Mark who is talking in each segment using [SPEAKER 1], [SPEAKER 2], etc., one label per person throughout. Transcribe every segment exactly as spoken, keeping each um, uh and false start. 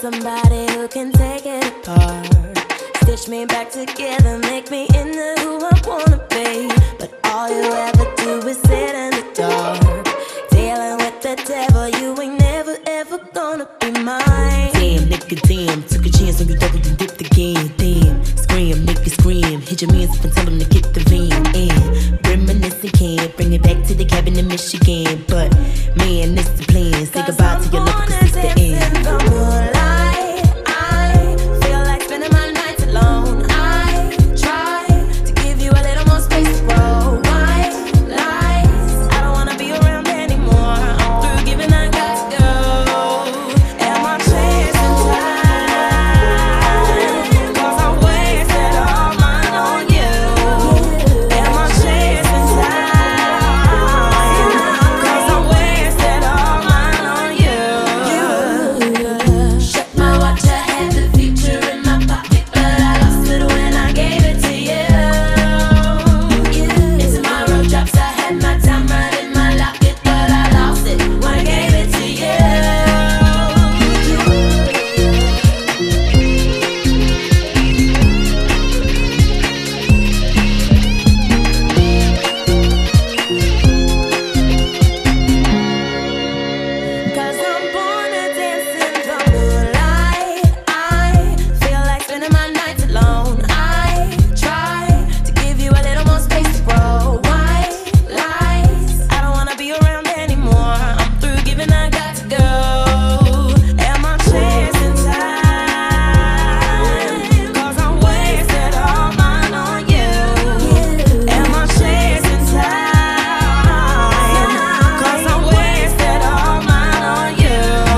[SPEAKER 1] somebody who can take it apart, stitch me back together, make me into who I wanna be. But all you ever do is sit in the dark, dealing with the devil. You ain't never ever gonna be mine.
[SPEAKER 2] Damn, nigga, damn, took a chance on you, doubled and dipped again. Damn, scream, nigga, scream, hit your mans up and tell him to get the van in. Reminiscing, can't bring it back to the cabin in Michigan, but man, it's the plan. Say goodbye to your love, cause it's the end.
[SPEAKER 1] The moonlight, I feel like spending my nights alone. I try to give you a little more space to grow. White lies, I don't wanna be around anymore. I'm through giving, I got to go. Am I chasing time? Cause I wasted all mine on you. Am I chasing time? Cause I wasted all mine on you. Check my watch, I had the future in my pocket, but I lost it when I gave it to you. Into my road drops, I had my time right in my locket, but I lost it when I gave it to you. Cause I'm born to dance in the moonlight. I feel like spending my nights alone. I try to give you a little more space to grow. White lies, I don't wanna be around anymore. I'm through giving, I got to go. Am I chasing time? Cause I wasted all mine on you. Am I chasing time? Cause I wasted all mine on you.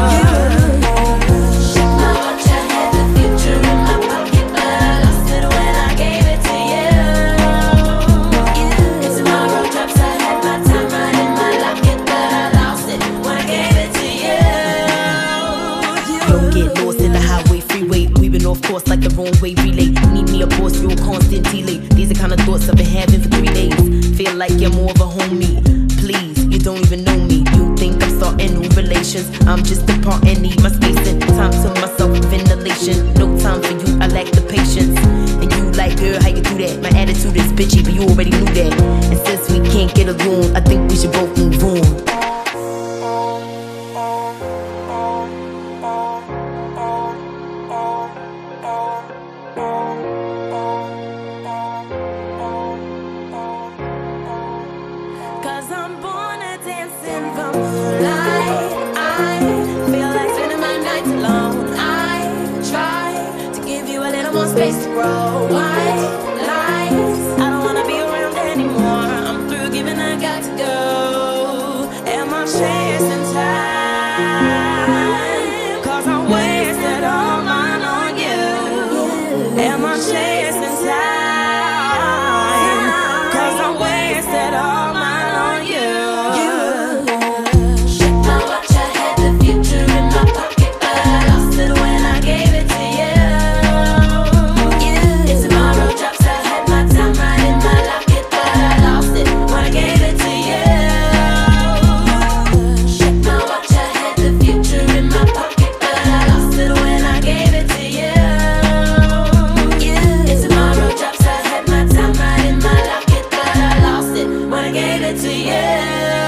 [SPEAKER 1] Check my watch, I had the future in my pocket, but I lost it when I gave it to you. Into my road drops, I had my time right in my locket, but I lost it when I gave it to you.
[SPEAKER 2] Don't get lost in the highway, freeway. We've been off course like the wrong way relay. Need me a boss, real constant delay. These are kind of thoughts I've been having for three days. Feel like you're more of a homie. Please, you don't even know me. You think I'm starting new relations. I'm just a part and need my space and time to myself, ventilation. No time for you, I lack the patience. And you like, girl, how you do that? My attitude is bitchy, but you already knew that. And since we can't get along, I think we should both move on.
[SPEAKER 1] Cause I'm born to dance in the moonlight. I feel like spending my nights alone. I try to give you a little more space to grow. White lies, I don't wanna be around anymore. I'm through giving, I got to go. Am I chasing time? Cause I wasted all mine on you. Am I chasing time? Cause I wasted all mine on you. Check my watch, I had the future in my pocket, but I lost it when I gave it to you. Into my road drops, I had my time right in my locket, but I lost it when I gave it to you. Check my watch, I had the future in my pocket, but I lost it when I gave it to you. Into my road drops, I had my time right in my locket, but I lost it when I gave it to you.